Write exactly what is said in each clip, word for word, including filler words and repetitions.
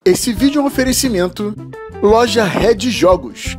Esse vídeo é um oferecimento Loja Red Jogos.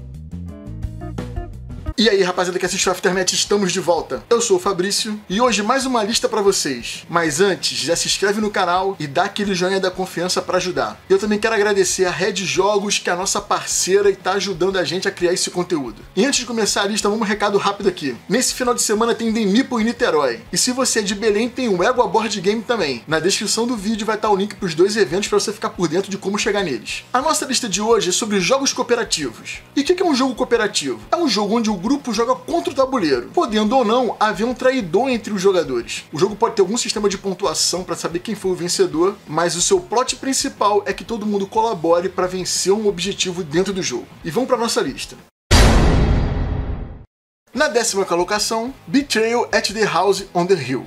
E aí, rapaziada que assiste o Aftermath, estamos de volta. Eu sou o Fabrício e hoje mais uma lista pra vocês. Mas antes, já se inscreve no canal e dá aquele joinha da confiança pra ajudar. Eu também quero agradecer a Red Jogos, que é a nossa parceira e tá ajudando a gente a criar esse conteúdo. E antes de começar a lista, vamos um recado rápido aqui. Nesse final de semana tem Demipo em Niterói. E se você é de Belém, tem o Égua Board Game também. Na descrição do vídeo vai estar o link pros dois eventos pra você ficar por dentro de como chegar neles. A nossa lista de hoje é sobre jogos cooperativos. E o que é um jogo cooperativo? É um jogo onde o O grupo joga contra o tabuleiro, podendo ou não haver um traidor entre os jogadores. O jogo pode ter algum sistema de pontuação para saber quem foi o vencedor, mas o seu plot principal é que todo mundo colabore para vencer um objetivo dentro do jogo. E vamos para nossa lista. Na décima colocação, Betrayal at the House on the Hill.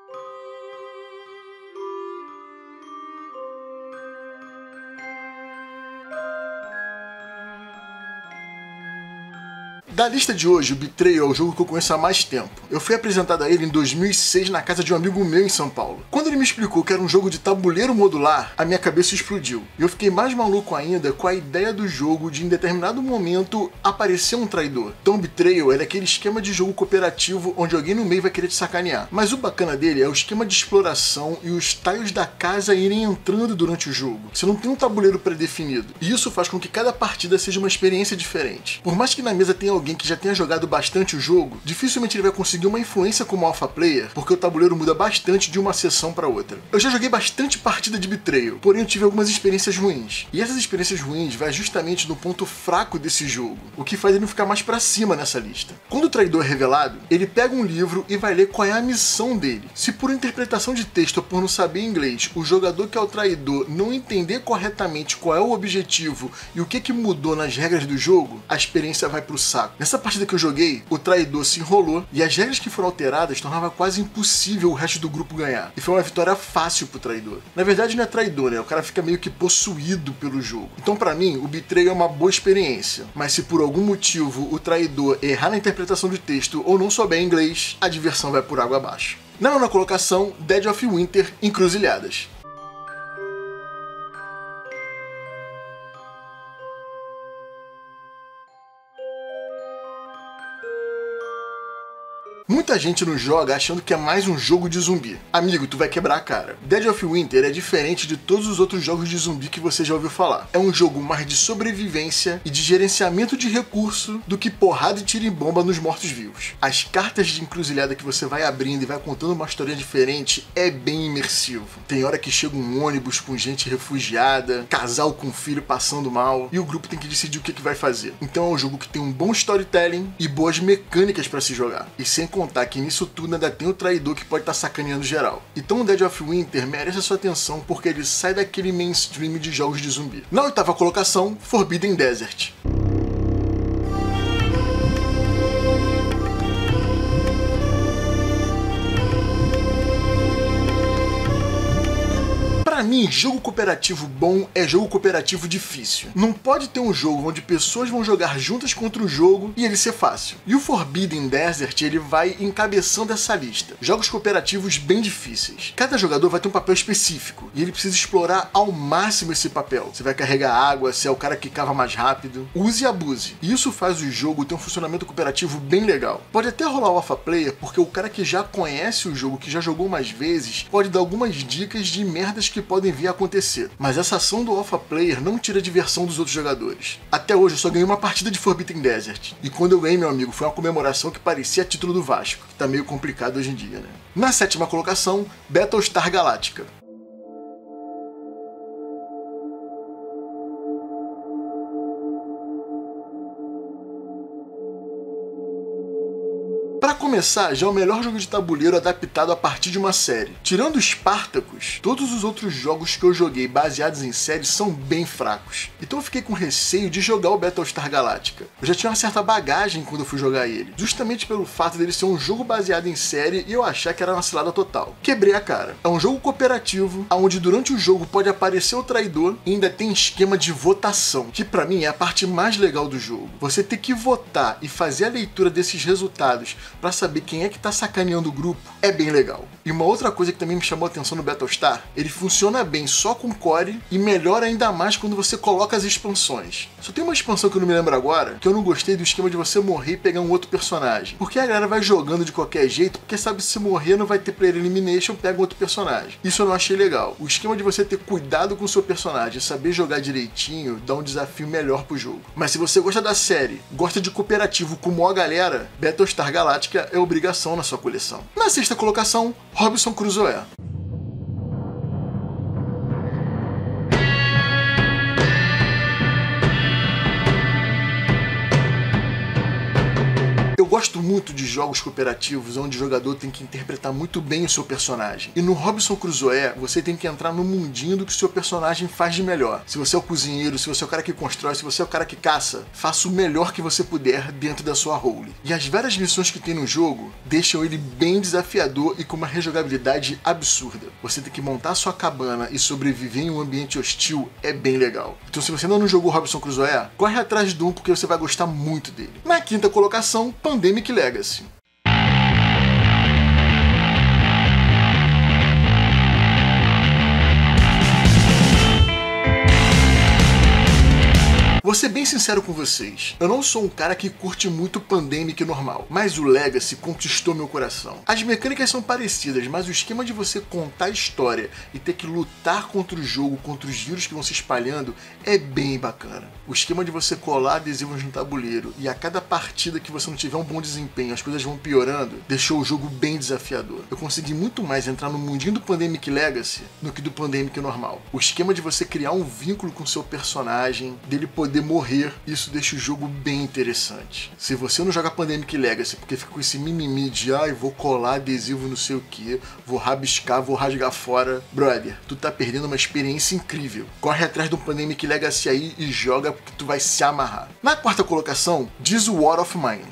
Da lista de hoje, o Betrayal é o jogo que eu conheço há mais tempo. Eu fui apresentado a ele em dois mil e seis na casa de um amigo meu em São Paulo. Quando ele me explicou que era um jogo de tabuleiro modular, a minha cabeça explodiu. E eu fiquei mais maluco ainda com a ideia do jogo de em determinado momento aparecer um traidor. Então o Betrayal é aquele esquema de jogo cooperativo onde alguém no meio vai querer te sacanear. Mas o bacana dele é o esquema de exploração e os tiles da casa irem entrando durante o jogo. Você não tem um tabuleiro pré-definido. E isso faz com que cada partida seja uma experiência diferente. Por mais que na mesa tenha alguém que já tenha jogado bastante o jogo, dificilmente ele vai conseguir uma influência como alpha player, porque o tabuleiro muda bastante de uma sessão para outra. Eu já joguei bastante partida de Betrayal, porém eu tive algumas experiências ruins. E essas experiências ruins vai justamente no ponto fraco desse jogo, o que faz ele ficar mais para cima nessa lista. Quando o traidor é revelado, ele pega um livro e vai ler qual é a missão dele. Se por interpretação de texto ou por não saber inglês, o jogador que é o traidor não entender corretamente qual é o objetivo e o que que mudou nas regras do jogo, a experiência vai pro saco. Nessa partida que eu joguei, o traidor se enrolou e as regras que foram alteradas tornava quase impossível o resto do grupo ganhar. E foi uma vitória fácil pro traidor. Na verdade não é traidor, né? O cara fica meio que possuído pelo jogo. Então pra mim, o Betrayal é uma boa experiência. Mas se por algum motivo o traidor errar na interpretação de texto ou não souber inglês, a diversão vai por água abaixo. Na nona colocação, Dead of Winter Encruzilhadas. Muita gente não joga achando que é mais um jogo de zumbi. Amigo, tu vai quebrar a cara. Dead of Winter é diferente de todos os outros jogos de zumbi que você já ouviu falar. É um jogo mais de sobrevivência e de gerenciamento de recurso do que porrada e tiro em bomba nos mortos-vivos. As cartas de encruzilhada que você vai abrindo e vai contando uma história diferente é bem imersivo. Tem hora que chega um ônibus com gente refugiada, casal com filho passando mal, e o grupo tem que decidir o que, que vai fazer. Então é um jogo que tem um bom storytelling e boas mecânicas para se jogar. E sem contar que nisso tudo ainda tem o traidor que pode estar sacaneando geral. Então o Dead of Winter merece a sua atenção porque ele sai daquele mainstream de jogos de zumbi. Na oitava colocação, Forbidden Desert. Pra mim, jogo cooperativo bom é jogo cooperativo difícil. Não pode ter um jogo onde pessoas vão jogar juntas contra o jogo e ele ser fácil. E o Forbidden Desert, ele vai encabeçando essa lista. Jogos cooperativos bem difíceis. Cada jogador vai ter um papel específico e ele precisa explorar ao máximo esse papel. Você vai carregar água, se é o cara que cava mais rápido. Use e abuse. E isso faz o jogo ter um funcionamento cooperativo bem legal. Pode até rolar o alpha player, porque o cara que já conhece o jogo, que já jogou mais vezes, pode dar algumas dicas de merdas que podem vir a acontecer. Mas essa ação do alpha player não tira a diversão dos outros jogadores. Até hoje eu só ganhei uma partida de Forbidden Desert. E quando eu ganhei, meu amigo, foi uma comemoração que parecia título do Vasco, que tá meio complicado hoje em dia, né? Na sétima colocação, Battlestar Galactica. Pra começar, já é o melhor jogo de tabuleiro adaptado a partir de uma série. Tirando Spartacus, todos os outros jogos que eu joguei baseados em séries são bem fracos. Então eu fiquei com receio de jogar o Battlestar Galactica. Eu já tinha uma certa bagagem quando eu fui jogar ele, justamente pelo fato dele ser um jogo baseado em série e eu achar que era uma cilada total. Quebrei a cara. É um jogo cooperativo, onde durante o jogo pode aparecer o traidor e ainda tem esquema de votação, que pra mim é a parte mais legal do jogo. Você ter que votar e fazer a leitura desses resultados pra saber quem é que tá sacaneando o grupo, é bem legal. E uma outra coisa que também me chamou a atenção no Battlestar, ele funciona bem só com core e melhora ainda mais quando você coloca as expansões. Só tem uma expansão que eu não me lembro agora, que eu não gostei do esquema de você morrer e pegar um outro personagem. Porque a galera vai jogando de qualquer jeito, porque sabe se morrer não vai ter player elimination, pega outro personagem. Isso eu não achei legal. O esquema de você ter cuidado com o seu personagem, saber jogar direitinho, dá um desafio melhor pro jogo. Mas se você gosta da série, gosta de cooperativo como a galera, Battlestar Galactica é obrigação na sua coleção. Na sexta colocação, Robinson Crusoe. Eu gosto muito de jogos cooperativos onde o jogador tem que interpretar muito bem o seu personagem. E no Robinson Crusoe, você tem que entrar no mundinho do que o seu personagem faz de melhor. Se você é o cozinheiro, se você é o cara que constrói, se você é o cara que caça, faça o melhor que você puder dentro da sua role. E as várias missões que tem no jogo deixam ele bem desafiador e com uma rejogabilidade absurda. Você tem que montar sua cabana e sobreviver em um ambiente hostil é bem legal. Então se você ainda não jogou Robinson Crusoe, corre atrás de um porque você vai gostar muito dele. Na quinta colocação, Pandemic Legacy. Vou ser bem sincero com vocês, eu não sou um cara que curte muito Pandemic normal, mas o Legacy conquistou meu coração. As mecânicas são parecidas, mas o esquema de você contar a história e ter que lutar contra o jogo, contra os vírus que vão se espalhando, é bem bacana. O esquema de você colar adesivos no tabuleiro e a cada partida que você não tiver um bom desempenho, as coisas vão piorando, deixou o jogo bem desafiador. Eu consegui muito mais entrar no mundinho do Pandemic Legacy do que do Pandemic normal. O esquema de você criar um vínculo com o seu personagem, dele poder morrer, isso deixa o jogo bem interessante. Se você não joga Pandemic Legacy porque fica com esse mimimi de ai, vou colar adesivo não sei o que, vou rabiscar, vou rasgar fora, brother, tu tá perdendo uma experiência incrível. Corre atrás do Pandemic Legacy aí e joga porque tu vai se amarrar. Na quarta colocação, diz o War of Mine.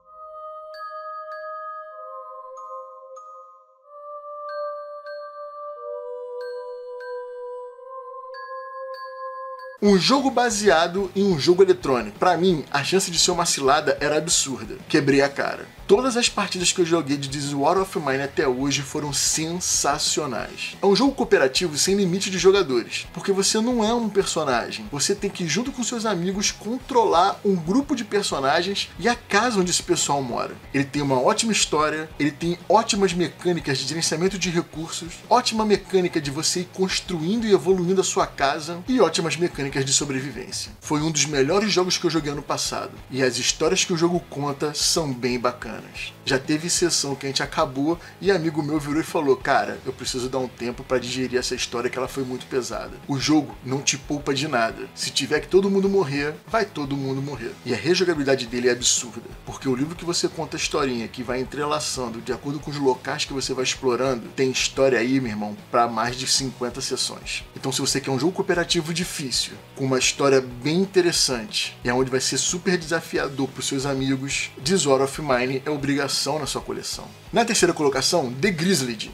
Um jogo baseado em um jogo eletrônico. Pra mim, a chance de ser uma cilada era absurda. Quebrei a cara. Todas as partidas que eu joguei de This War of Mine até hoje foram sensacionais. É um jogo cooperativo sem limite de jogadores, porque você não é um personagem. Você tem que, junto com seus amigos, controlar um grupo de personagens e a casa onde esse pessoal mora. Ele tem uma ótima história, ele tem ótimas mecânicas de gerenciamento de recursos, ótima mecânica de você ir construindo e evoluindo a sua casa e ótimas mecânicas de sobrevivência. Foi um dos melhores jogos que eu joguei ano passado, e as histórias que o jogo conta são bem bacanas. Já teve sessão que a gente acabou e amigo meu virou e falou: cara, eu preciso dar um tempo pra digerir essa história que ela foi muito pesada. O jogo não te poupa de nada. Se tiver que todo mundo morrer, vai todo mundo morrer. E a rejogabilidade dele é absurda, porque o livro que você conta a historinha, que vai entrelaçando de acordo com os locais que você vai explorando, tem história aí, meu irmão, pra mais de cinquenta sessões. Então se você quer um jogo cooperativo difícil, com uma história bem interessante, e onde vai ser super desafiador pros seus amigos, This War of Mine é obrigação na sua coleção. Na terceira colocação, The Grizzly.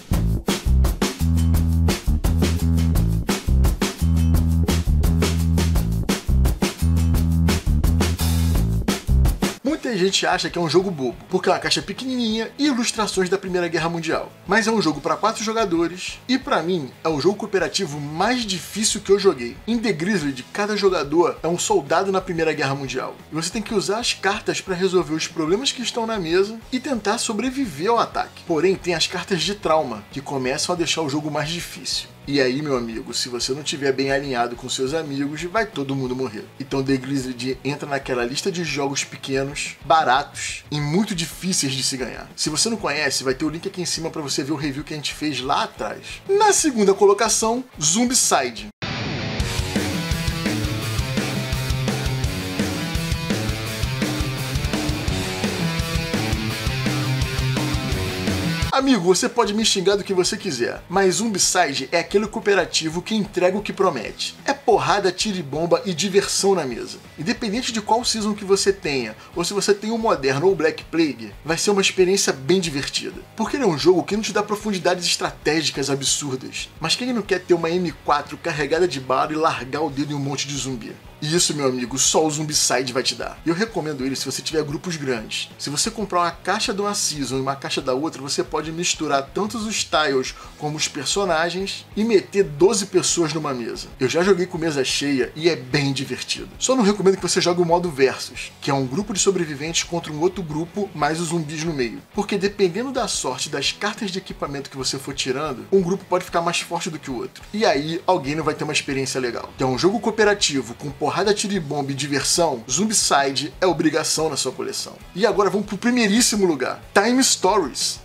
Muita gente acha que é um jogo bobo, porque é uma caixa pequenininha e ilustrações da Primeira Guerra Mundial. Mas é um jogo para quatro jogadores e pra mim é o jogo cooperativo mais difícil que eu joguei. Em The Grizzly, cada jogador é um soldado na Primeira Guerra Mundial. E você tem que usar as cartas para resolver os problemas que estão na mesa e tentar sobreviver ao ataque. Porém, tem as cartas de trauma, que começam a deixar o jogo mais difícil. E aí, meu amigo, se você não estiver bem alinhado com seus amigos, vai todo mundo morrer. Então The Grizzly entra naquela lista de jogos pequenos, baratos e muito difíceis de se ganhar. Se você não conhece, vai ter o link aqui em cima para você ver o review que a gente fez lá atrás. Na segunda colocação, Zombicide. Amigo, você pode me xingar do que você quiser, mas Zombicide é aquele cooperativo que entrega o que promete. É porrada, tiro e bomba e diversão na mesa. Independente de qual season que você tenha, ou se você tem o Moderno ou o Black Plague, vai ser uma experiência bem divertida. Porque ele é um jogo que não te dá profundidades estratégicas absurdas, mas quem não quer ter uma M quatro carregada de bala e largar o dedo em um monte de zumbi? E isso, meu amigo, só o Zombicide vai te dar. E eu recomendo ele se você tiver grupos grandes. Se você comprar uma caixa de uma season e uma caixa da outra, você pode misturar tanto os tiles como os personagens e meter doze pessoas numa mesa. Eu já joguei com mesa cheia e é bem divertido. Só não recomendo que você jogue o modo Versus, que é um grupo de sobreviventes contra um outro grupo, mais os zumbis no meio. Porque dependendo da sorte das cartas de equipamento que você for tirando, um grupo pode ficar mais forte do que o outro. E aí, alguém não vai ter uma experiência legal. Então, um jogo cooperativo com porrada, tiro e bomba e diversão, Zombicide é obrigação na sua coleção. E agora vamos pro primeiríssimo lugar, Time Stories.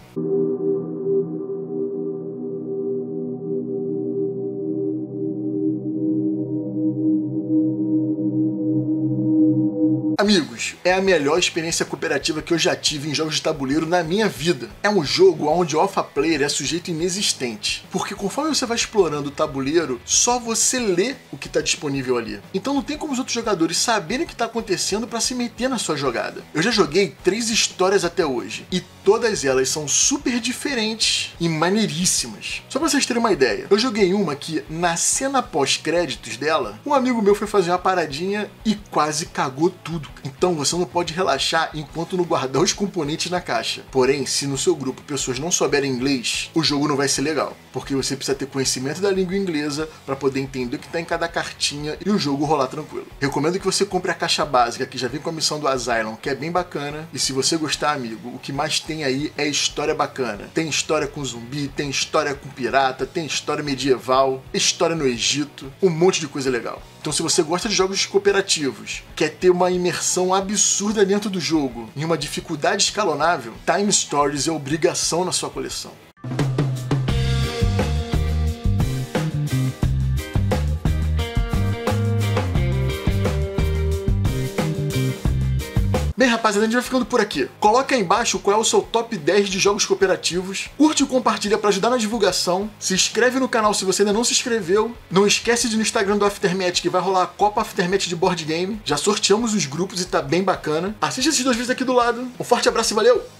Amigos, é a melhor experiência cooperativa que eu já tive em jogos de tabuleiro na minha vida. É um jogo onde o alpha player é sujeito inexistente, porque conforme você vai explorando o tabuleiro, só você lê o que está disponível ali. Então não tem como os outros jogadores saberem o que está acontecendo para se meter na sua jogada. Eu já joguei três histórias até hoje, e todas elas são super diferentes e maneiríssimas. Só para vocês terem uma ideia, eu joguei uma que, na cena pós-créditos dela, um amigo meu foi fazer uma paradinha e quase cagou tudo. Então você não pode relaxar enquanto não guardar os componentes na caixa. Porém, se no seu grupo pessoas não souberem inglês, o jogo não vai ser legal, porque você precisa ter conhecimento da língua inglesa para poder entender o que está em cada cartinha e o jogo rolar tranquilo. Recomendo que você compre a caixa básica, que já vem com a missão do Asylum, que é bem bacana. E se você gostar, amigo, o que mais tem aí é história bacana. Tem história com zumbi, tem história com pirata, tem história medieval, história no Egito, um monte de coisa legal. Então, se você gosta de jogos cooperativos, quer ter uma imersão absurda dentro do jogo e uma dificuldade escalonável, Time Stories é obrigação na sua coleção. Bem, rapaziada, a gente vai ficando por aqui. Coloca aí embaixo qual é o seu top dez de jogos cooperativos. Curte e compartilha para ajudar na divulgação. Se inscreve no canal se você ainda não se inscreveu. Não esquece de ir no Instagram do Aftermath, que vai rolar a Copa Aftermath de board game. Já sorteamos os grupos e tá bem bacana. Assiste esses dois vídeos aqui do lado. Um forte abraço e valeu!